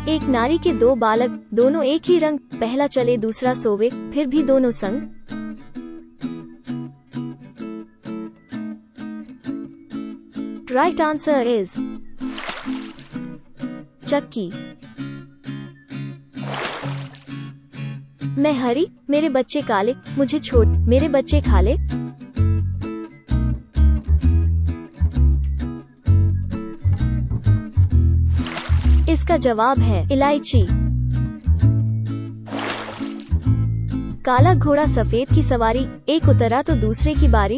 एक नारी के दो बालक, दोनों एक ही रंग, पहला चले दूसरा सोवे, फिर भी दोनों संग। राइट आंसर इज चक्की। मैं हरी, मेरे बच्चे काले, मुझे छोड़, मेरे बच्चे खा ले। इसका जवाब है इलायची। काला घोड़ा सफेद की सवारी, एक उतरा तो दूसरे की बारी।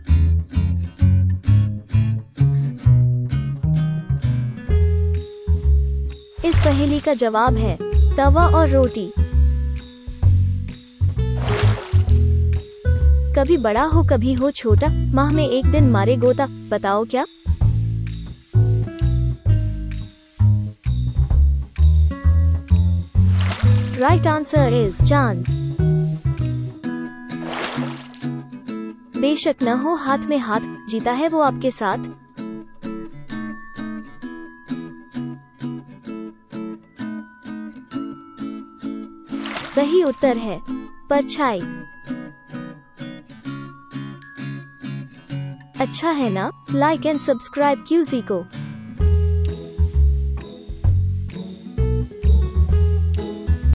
इस पहेली का जवाब है तवा और रोटी। कभी बड़ा हो कभी हो छोटा, माह में एक दिन मारे गोता, बताओ क्या। राइट आंसर इज चांद। बेशक न हो हाथ में हाथ, जीता है वो आपके साथ। सही उत्तर है परछाई। अच्छा है ना? लाइक एंड सब्सक्राइब क्यूजी को।